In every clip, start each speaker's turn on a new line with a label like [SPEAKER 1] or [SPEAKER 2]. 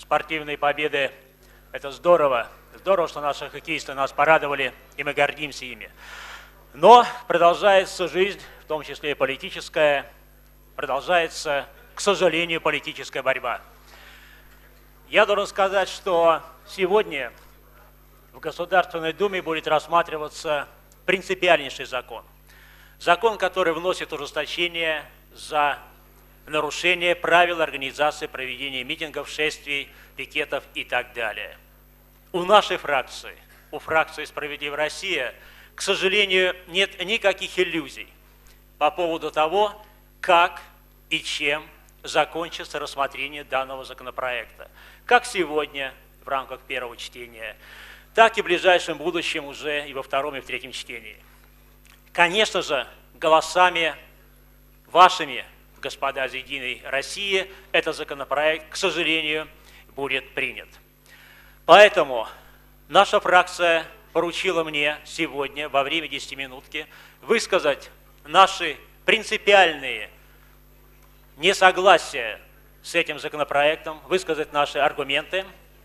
[SPEAKER 1] спортивные победы. Это здорово. Здорово, что наши хоккеисты нас порадовали, и мы гордимся ими. Но продолжается жизнь, в том числе и политическая, продолжается, к сожалению, политическая борьба. Я должен сказать, что сегодня в Государственной Думе будет рассматриваться принципиальнейший закон. Закон, который вносит ужесточение за нарушение правил организации проведения митингов, шествий, пикетов и так далее. У нашей фракции, у фракции «Справедливая Россия», к сожалению, нет никаких иллюзий по поводу того, как и чем закончится рассмотрение данного законопроекта. Как сегодня в рамках первого чтения, так и в ближайшем будущем уже и во втором, и в третьем чтении. Конечно же, голосами вашими, господа из «Единой России», этот законопроект, к сожалению, будет принят. Поэтому наша фракция поручила мне сегодня во время 10-минутки высказать наши принципиальные несогласия с этим законопроектом, высказать наши аргументы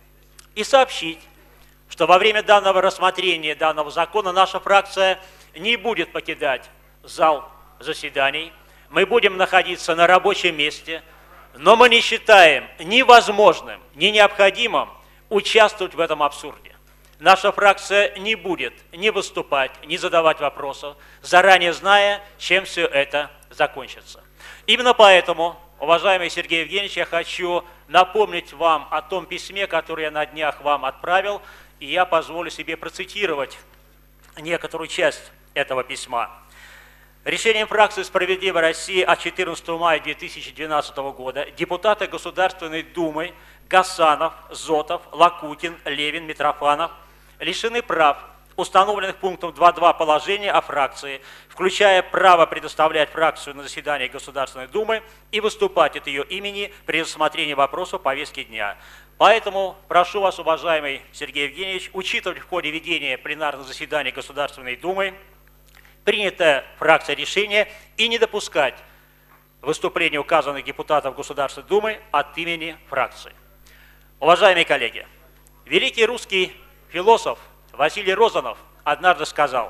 [SPEAKER 1] и сообщить, что во время данного рассмотрения данного закона наша фракция не будет покидать зал заседаний, мы будем находиться на рабочем месте, но мы не считаем ни возможным, ни необходимым участвовать в этом абсурде. Наша фракция не будет ни выступать, ни задавать вопросов, заранее зная, чем все это закончится. Именно поэтому, уважаемый Сергей Евгеньевич, я хочу напомнить вам о том письме, которое я на днях вам отправил, и я позволю себе процитировать некоторую часть этого письма. Решением фракции «Справедливая Россия» от 14 мая 2012 года депутаты Государственной Думы Гасанов, Зотов, Лакутин, Левин, Митрофанов лишены прав, установленных пунктом 2.2 положения о фракции, включая право предоставлять фракцию на заседании Государственной Думы и выступать от ее имени при рассмотрении вопросов повестки дня. Поэтому прошу вас, уважаемый Сергей Евгеньевич, учитывать в ходе ведения пленарных заседаний Государственной Думы принятое фракцией решение и не допускать выступления указанных депутатов Государственной Думы от имени фракции. Уважаемые коллеги, великий русский философ Василий Розанов однажды сказал: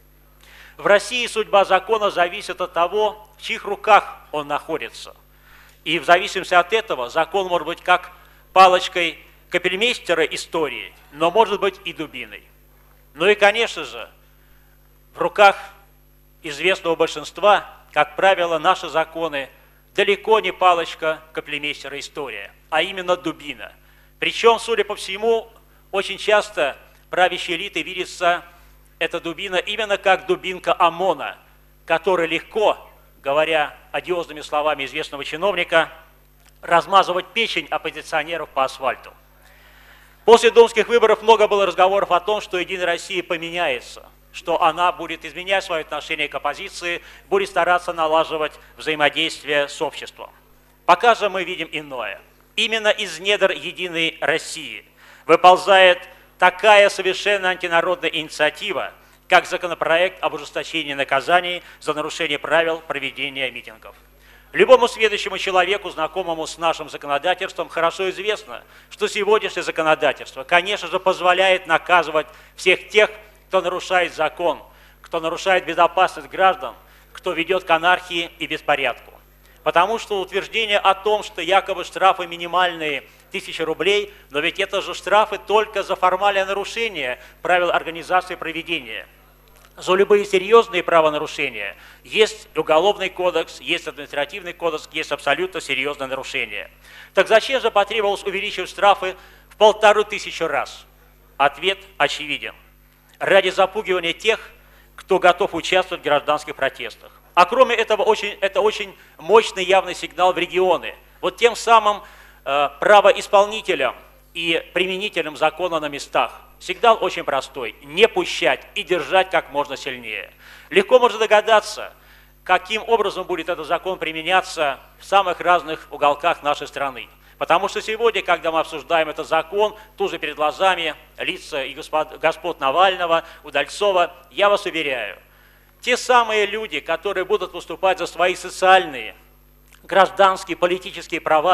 [SPEAKER 1] в России судьба закона зависит от того, в чьих руках он находится. И в зависимости от этого закон может быть как палочкой капельмейстера истории, но может быть и дубиной. Ну и, конечно же, в руках известного большинства, как правило, наши законы далеко не палочка капельмейстера история, а именно дубина. Причем, судя по всему, очень часто правящей элитой видится эта дубина именно как дубинка ОМОНа, который легко, говоря одиозными словами известного чиновника, размазывать печень оппозиционеров по асфальту. После думских выборов много было разговоров о том, что «Единая Россия» поменяется, что она будет изменять свое отношение к оппозиции, будет стараться налаживать взаимодействие с обществом. Пока же мы видим иное. Именно из недр «Единой России» выползает такая совершенно антинародная инициатива, как законопроект об ужесточении наказаний за нарушение правил проведения митингов. Любому сведущему человеку, знакомому с нашим законодательством, хорошо известно, что сегодняшнее законодательство, конечно же, позволяет наказывать всех тех, кто нарушает закон, кто нарушает безопасность граждан, кто ведет к анархии и беспорядку. Потому что утверждение о том, что якобы штрафы минимальные 1000 рублей, но ведь это же штрафы только за формальное нарушение правил организации проведения. За любые серьезные правонарушения есть уголовный кодекс, есть административный кодекс, есть абсолютно серьезное нарушение. Так зачем же потребовалось увеличивать штрафы в 1500 раз? Ответ очевиден. Ради запугивания тех, кто готов участвовать в гражданских протестах. А кроме этого, это очень мощный явный сигнал в регионы. Вот тем самым правоисполнителям и применителям закона на местах. Сигнал очень простой. Не пущать и держать как можно сильнее. Легко можно догадаться, каким образом будет этот закон применяться в самых разных уголках нашей страны. Потому что сегодня, когда мы обсуждаем этот закон, тут же перед глазами лица и господ Навального, Удальцова, я вас уверяю, те самые люди, которые будут выступать за свои социальные, гражданские, политические права,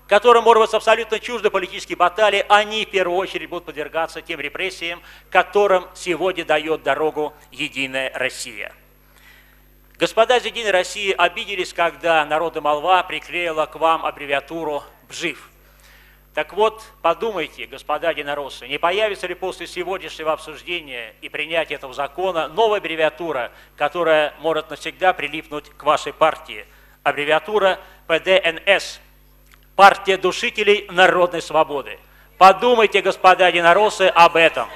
[SPEAKER 1] которым, может быть, абсолютно чужды политические баталии, они в первую очередь будут подвергаться тем репрессиям, которым сегодня дает дорогу «Единая Россия». Господа из «Единой России» обиделись, когда народная молва приклеила к вам аббревиатуру «БЖИВ». Так вот, подумайте, господа единороссы, не появится ли после сегодняшнего обсуждения и принятия этого закона новая аббревиатура, которая может навсегда прилипнуть к вашей партии? Аббревиатура ПДНС – Партия душителей народной свободы. Подумайте, господа единороссы, об этом.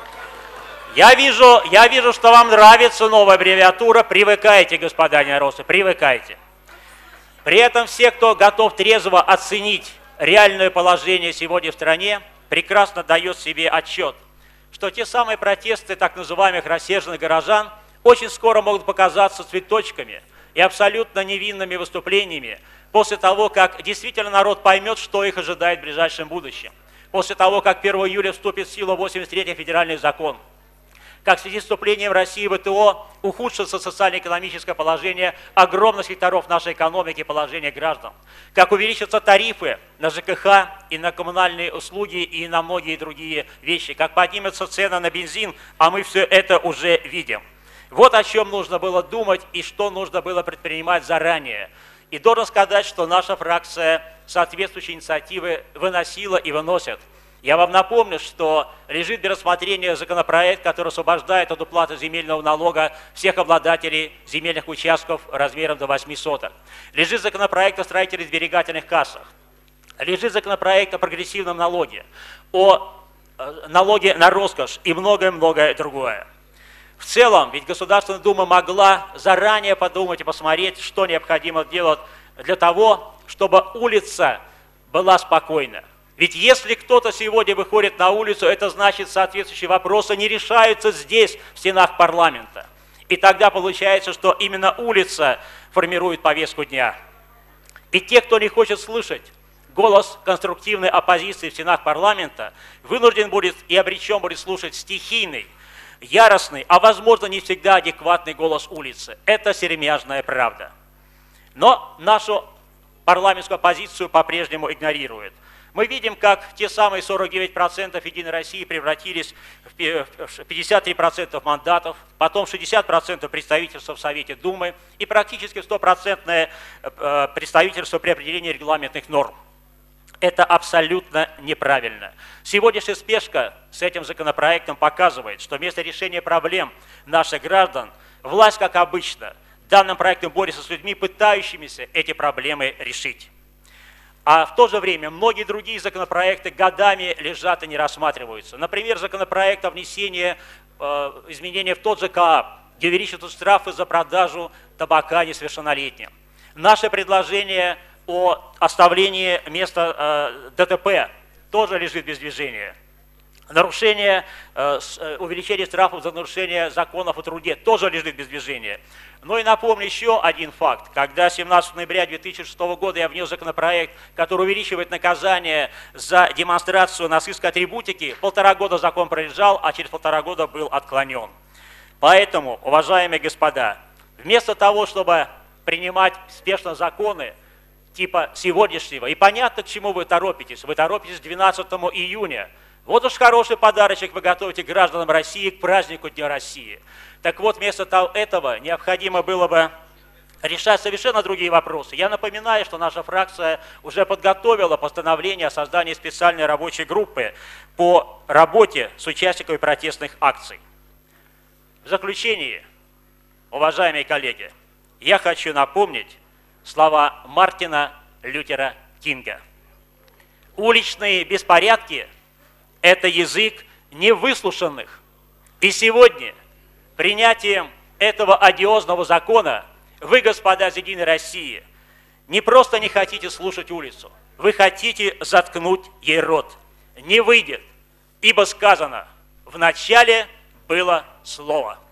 [SPEAKER 1] Я вижу, что вам нравится новая аббревиатура. Привыкайте, господа единороссы, привыкайте. При этом все, кто готов трезво оценить реальное положение сегодня в стране, прекрасно дает себе отчет, что те самые протесты так называемых рассерженных горожан очень скоро могут показаться цветочками и абсолютно невинными выступлениями после того, как действительно народ поймет, что их ожидает в ближайшем будущем. После того, как 1 июля вступит в силу 83-й федеральный закон, как в связи с вступлением России в ВТО ухудшится социально-экономическое положение огромных секторов нашей экономики и положение граждан, как увеличатся тарифы на ЖКХ и на коммунальные услуги и на многие другие вещи, как поднимется цена на бензин, а мы все это уже видим. Вот о чем нужно было думать и что нужно было предпринимать заранее. И должен сказать, что наша фракция соответствующие инициативы выносила и выносит. Я вам напомню, что лежит для рассмотрения законопроект, который освобождает от уплаты земельного налога всех обладателей земельных участков размером до 8 соток. Лежит законопроект о строительно-сберегательных кассах. Лежит законопроект о прогрессивном налоге, о налоге на роскошь и многое-многое другое. В целом, ведь Государственная Дума могла заранее подумать и посмотреть, что необходимо делать для того, чтобы улица была спокойна. Ведь если кто-то сегодня выходит на улицу, это значит, соответствующие вопросы не решаются здесь, в стенах парламента. И тогда получается, что именно улица формирует повестку дня. И те, кто не хочет слышать голос конструктивной оппозиции в стенах парламента, вынужден будет и обречен будет слушать стихийный, яростный, а возможно не всегда адекватный голос улицы. Это сермяжная правда. Но нашу парламентскую оппозицию по-прежнему игнорирует. Мы видим, как те самые 49% Единой России превратились в 53% мандатов, потом 60% представительства в Совете Думы и практически 100% представительство при определении регламентных норм. Это абсолютно неправильно. Сегодняшняя спешка с этим законопроектом показывает, что вместо решения проблем наших граждан, власть, как обычно, данным проектом борется с людьми, пытающимися эти проблемы решить. А в то же время многие другие законопроекты годами лежат и не рассматриваются. Например, законопроект о внесении изменений в тот же КоАП, где увеличиваются штрафы за продажу табака несовершеннолетним. Наше предложение о оставлении места ДТП тоже лежит без движения. Нарушение, увеличение штрафов за нарушение законов о труде тоже лежит без движения. Ну и напомню еще один факт. Когда 17 ноября 2006 года я внес законопроект, который увеличивает наказание за демонстрацию нацистской атрибутики, 1,5 года закон пролежал, а через 1,5 года был отклонен. Поэтому, уважаемые господа, вместо того, чтобы принимать спешно законы, типа сегодняшнего, и понятно, к чему вы торопитесь 12 июня, вот уж хороший подарочек вы готовите гражданам России к празднику Дня России. Так вот, вместо этого необходимо было бы решать совершенно другие вопросы. Я напоминаю, что наша фракция уже подготовила постановление о создании специальной рабочей группы по работе с участниками протестных акций. В заключение, уважаемые коллеги, я хочу напомнить слова Мартина Лютера Кинга. Уличные беспорядки – это язык невыслушанных. И сегодня принятием этого одиозного закона вы, господа из Единой России, не просто не хотите слушать улицу, вы хотите заткнуть ей рот. Не выйдет, ибо сказано: в начале было слово.